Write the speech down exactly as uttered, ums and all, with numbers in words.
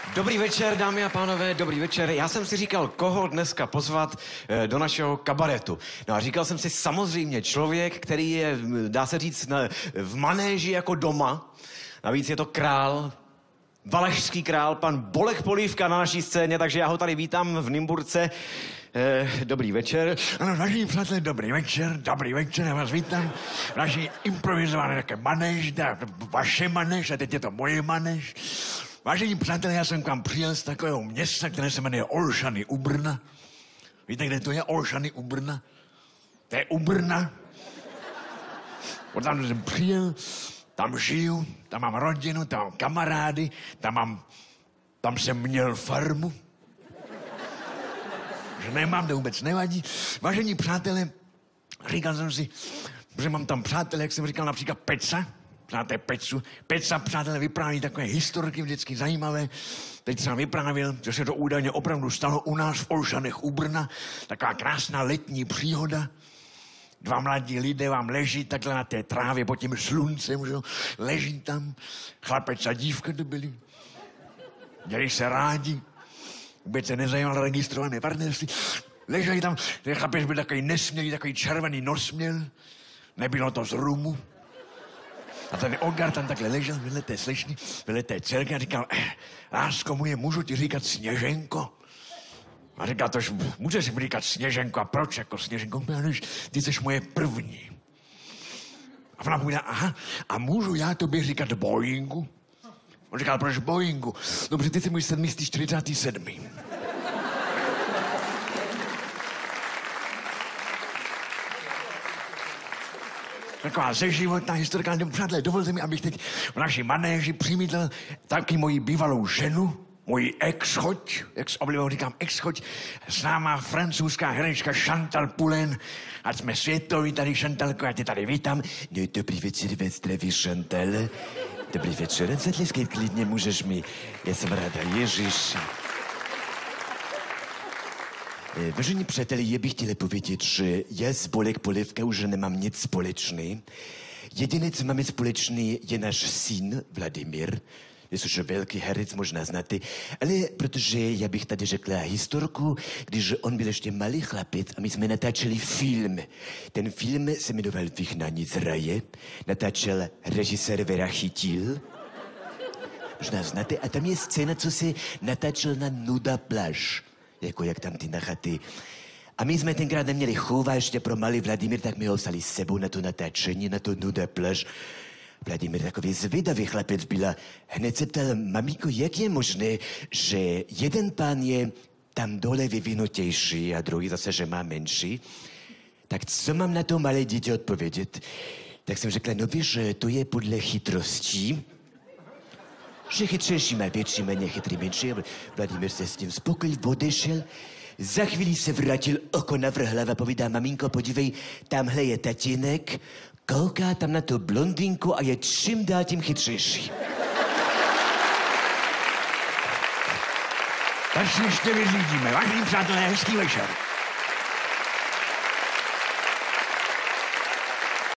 Dobrý večer, dámy a pánové, dobrý večer. Já jsem si říkal, koho dneska pozvat eh, do našeho kabaretu. No a říkal jsem si samozřejmě člověk, který je, dá se říct, na, v manéži jako doma. Navíc je to král, valašský král, pan Bolek Polívka na naší scéně, takže já ho tady vítám v Nymburce. Eh, dobrý večer. Ano, vážení přátelé, dobrý večer, dobrý večer, já vás vítám. Naší improvizované také manéž, vaše manéž, a teď je to moje manéž. Vážení přátelé, já jsem k vám přijel z takového města, které se jmenuje Olšany u Brna. Víte, kde to je? Olšany u Brna. To je u Brna. Od tam jsem přijel, tam žiju, tam mám rodinu, tam mám kamarády, tam mám, tam jsem měl farmu. Že nemám, to vůbec nevadí. Vážení přátelé, říkal jsem si, že mám tam přátelé, jak jsem říkal, například Peca. Znáte Pecu? Peca, přátelé, vypráví takové historky vždycky zajímavé. Teď jsem vyprávěl, že se to údajně opravdu stalo u nás v Olšanech u Brna. Taková krásná letní příhoda. Dva mladí lidé vám leží takhle na té trávě pod tím sluncem, že jo? Leží tam. Chlapec a dívka to byli. Měli se rádi. Vůbec se nezajímal registrované partnerství. Leželi tam, ten chlapec byl takový nesmělý, takový červený nos měl. Nebylo to z rumu. A ten Ogar tam takhle ležel vedle té slečny, vedle té dcerky a říkal, eh, lásko moje, můžu ti říkat Sněženko? A říkal, tož můžeš mi říkat Sněženko, a proč jako Sněženko? Než ty jsi moje první. A ona povídá, aha, a můžu já tobě říkat Boeingu? On říkal, proč Boeingu? Dobře, ty jsi můj sedmistý čtyřicátý sedmý. Taková zeživotná historka, nebo přátelé, dovolte mi, abych teď v naší manéži přimítl taky moji bývalou ženu, moji ex-choť, jak s oblibou říkám ex-choť, známá francouzská herečka Chantal Poulain. Ať jsme světoví tady, Chantalko, já tě tady vítám. No, dobrý večer, ve zdraví, Chantal. Dobrý večer, zatleskej klidně, můžeš mi, já jsem ráda, Ježíš. Vážení přátelé, já bych chtěla povědět, že já s Bolek Polívka už nemám nic společný. Jediné, co máme společný, je náš syn Vladimír. Je už velký herec, možná znáte, ale protože já bych tady řekla historku, když on byl ještě malý chlapec a my jsme natáčeli film. Ten film se jmenoval Vyhnání z raje, natáčel režisér Vera Chytil. Možná znáte, a tam je scéna, co se natáčel na Nuda pláž. Jako jak tam ty na chaty. A my jsme tenkrát neměli chůva ještě pro malý Vladimír, tak my ho vzali s sebou na to natáčení, na to Nuda pláž. Vladimír takový zvědavý chlapec byl a hned se ptal, mamíko, jak je možné, že jeden pán je tam dole vyvinutější a druhý zase, že má menší. Tak co mám na to malé dítě odpovědět? Tak jsem řekla, no víš, že to je podle chytrostí. Že chytřejší má větší, méně chytrý menší. Vladimír se s tím spokojil, odešel. Za chvíli se vrátil, oko navrhl a povídá, maminko, podívej, tamhle je tatínek, kouká tam na tu blondýnku a je čím dál tím chytřejší. Tak si ještě vyřídíme. Vážení přátelé, hezký večer.